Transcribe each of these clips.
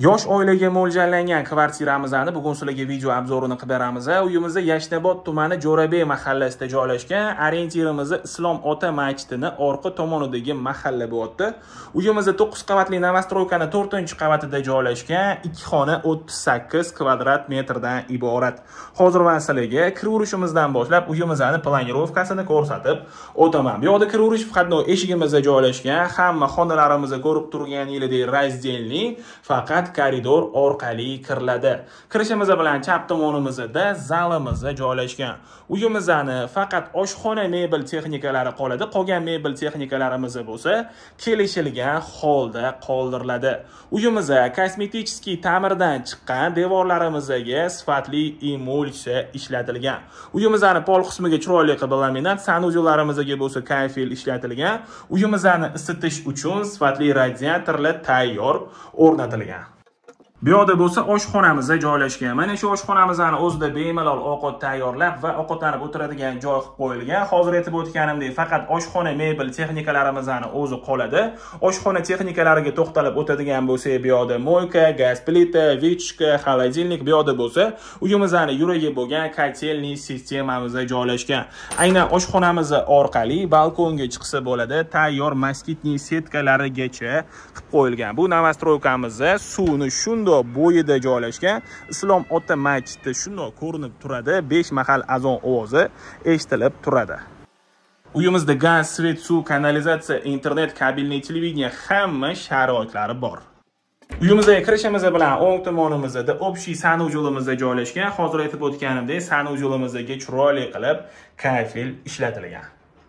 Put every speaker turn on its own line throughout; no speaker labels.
Yosh oilaga mo'ljallangan kvartiramizni bugun sizlarga video obzorini qilib beramiz. Uyimiz Yashnobod tumani Jo'rabek mahallasida joylashgan. Orientirimiz Islom ota masjidini orqa tomonidagi mahalla bo'lyapti. Uyimiz 9 qavatli novostroykani 4-qavatida joylashgan. 2 xona 38 kvadrat metrdan iborat. Hozir men sizlarga kiravurishimizdan boshlab uyimizni planirovkasini ko'rsatib o'taman. Bu yerda kiravurish faqat eshigimizda joylashgan. Hamma xonalarimizni ko'rib turganingizdek razdelniy, faqat koridor orqali kiriladi. Kirishimiz bilan chap tomonimizda zalimiz joylashgan. Uyimizni faqat oshxona mebel texnikalari qoladi. Qolgan mebel texnikalarimiz bo'lsa kelishilgan holda qoldiriladi. Uyimiz kosmetik ta'mirdan chiqqan, devorlarimizga sifatli emulsiya ishlatilgan. Uyimizni pol qismiga chiroyli qilib laminat, sanuzellarimizga bo'lsa kafel ishlatilgan. Uyimizni isitish uchun sifatli radiatorlar tayyor o'rnatilgan. Bu yerda bo'lsa oshxonamizda joylashgan. Mana shu oshxonamizni o'zida bemalol ovqat tayyorlab va ovqatlanib o'tiradigan joy qilib qo'yilgan. Hozir aytib o'tganimdek, faqat oshxona mebel texnikalarimizning o'zi qoladi. Oshxona texnikalariga to'xtalib o'tadigan bo'lsak, bu yerda moyka, gaz plita, vichka, xolodilnik, bu yerda bo'lsa uyimizning yuragi bo'lgan kotelniy sistemamizda joylashgan. Aynan oshxonamiz orqali balkonga chiqsa bo'ladi. Tayyor moskitniy setkalarigacha qilib qo'yilgan. Bu novostroykamiz suvni shunday bo'yida joylashgan. Islom ota masjidi shunday ko'rinib turadi. 5 mahal azon ovozi eshitilib turadi. Uyimizda gaz, svet, suv, kanalizatsiya, internet, kabelli televideniya hamma sharoitlari bor. Uyimizga kirishimiz bilan o'ng tomonimizda общий sanuzelimiz joylashgan. Hozir aytib o'tganimdek, sanuzelimizga chiroyli qilib kafel ishlatilgan.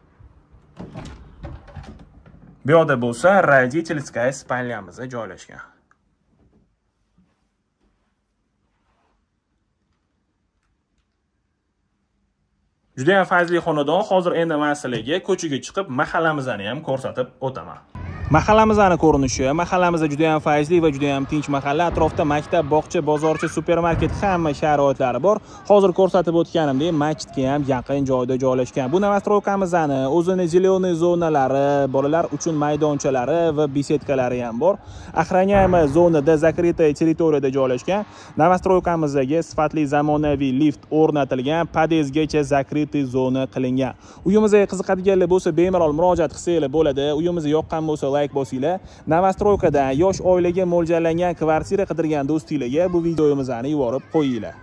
Bu yerda bo'lsa родительская spalnyamiz joylashgan. Juda ham fazli xonadon. Hozir endi men sizlarga ko'chaga chiqib mahallamizni ham ko'rsatib o'taman. Mahallamizning ko'rinishi, mahallamiz juda ham fayzli va juda ham tinch mahalla. Atrofda maktab, bog'cha, bozorcha, supermarket hamma sharoitlari bor. Hozir ko'rsatib o'tganimdek, masjidga ham yaqin joyda joylashgan. Bu novostroykamizni o'zini zeleoniy zonalari, bolalar uchun maydonchalari va besedkalari ham bor. Охраняемая zonada, закрытая territoriyada joylashgan. Novostroykamizga sifatli zamonaviy lift o'rnatilgan, podyezdgacha закрытый zona qilingan. Uyimizga qiziqadiganlar bo'lsa, bemalol murojaat qilsanglar bo'ladi. Uyimiz yoqqan bo'lsa like bosinglar. Novostroykadan yosh oilaga mo'ljallangan kvartira qidirgan do'stinglarga bu videomizni yuborib qo'yinglar.